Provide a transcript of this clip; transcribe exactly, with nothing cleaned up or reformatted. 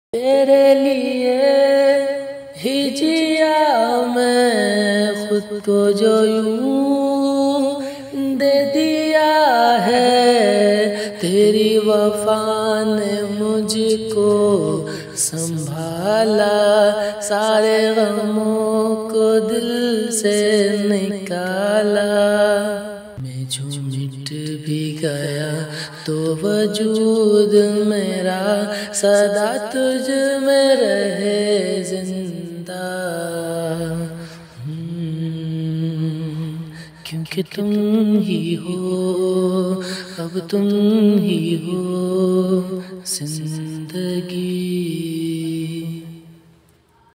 तेरे लिए ही जिया मैं खुद को जो यूं दे दिया है। तेरी वफा ने मुझको संभाला, सारे गमों को दिल से निकाला। मैं जो मिट भी गया तो वजूद मेरा सदा तुझ में रहे जिंदा। क्योंकि तुम ही हो, अब तुम ही हो जिंदगी।